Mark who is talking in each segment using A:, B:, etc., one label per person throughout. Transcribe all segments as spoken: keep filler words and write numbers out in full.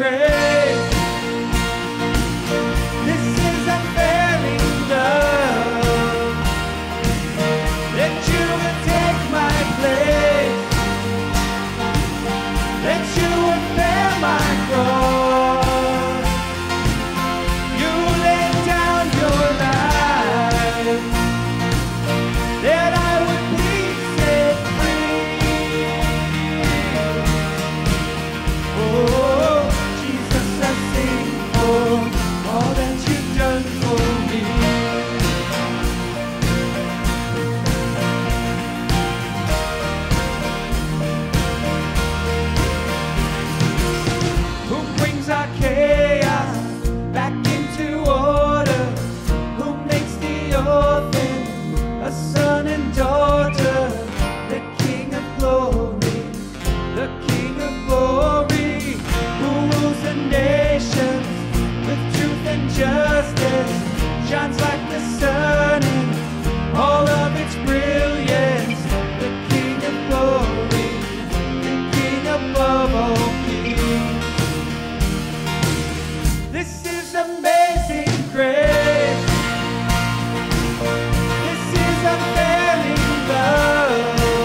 A: grace. This is unfailing love, that you would take my place, that you would bear my cross. You laid down your life, that I would be set free. Oh, Jesus, I sing for all that you've done for me. Who brings our chaos back into order? Who makes the orphan a son and daughter? The King of glory, the King of glory, who rules the nations with truth and justice, shines like the sun in all of its brilliance. The King of glory, the King above all kings. This is amazing grace. This is unfailing love,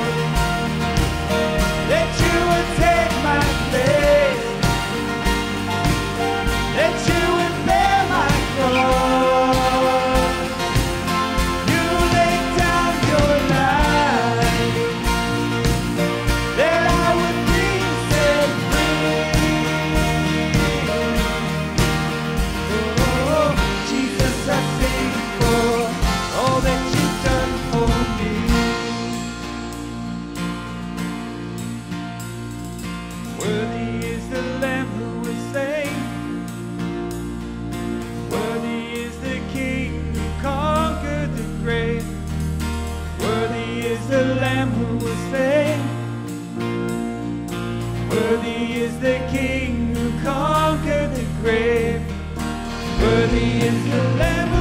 A: that you would take my place, that you would bear my cross. You laid down your life, that I would be set free. Oh, Jesus, I sing for all that you've done for me. Worthy is the Lamb who was slain. Worthy is the King who conquered the grave. Worthy is the Lamb who was slain. Worthy is the King who conquered the grave. Worthy is the Lamb